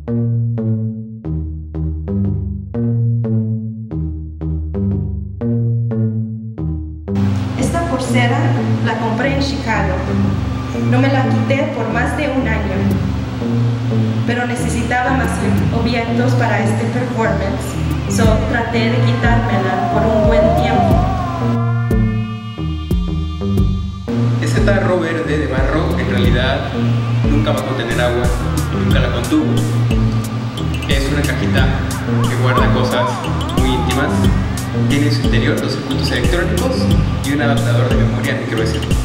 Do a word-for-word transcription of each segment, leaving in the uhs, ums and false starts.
Esta pulsera la compré en Chicago. No me la quité por más de un año, pero necesitaba más objetos para este performance, so traté de quitármela por un buen tiempo. Ese tarro verde de barro en realidad nunca va a contener agua, nunca la contuvo. Es una cajita que guarda cosas muy íntimas. Tiene en su interior dos circuitos electrónicos y un adaptador de memoria micro S D.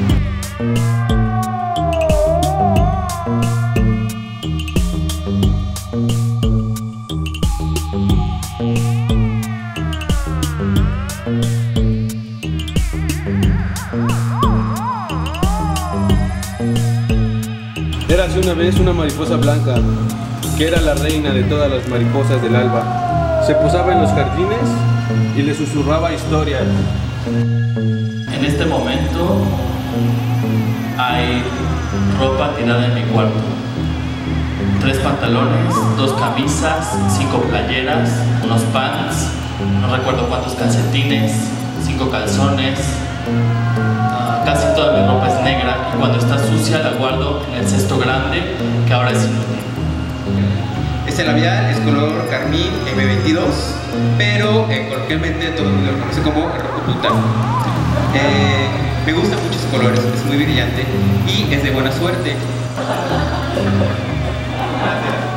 Érase una vez una mariposa blanca, que era la reina de todas las mariposas del alba. Se posaba en los jardines y le susurraba historias. En este momento hay ropa tirada en mi cuarto. Tres pantalones, dos camisas, cinco playeras, unos pants, no recuerdo cuántos calcetines, cinco calzones. Uh, casi toda mi ropa es negra y cuando está sucia la guardo en el cesto grande que ahora es inútil. Este labial es color carmín eme veintidós, pero eh, coloquialmente todo el mundo lo conoce como el rojo puta. Eh, me gustan muchos colores, es muy brillante y es de buena suerte. Gracias.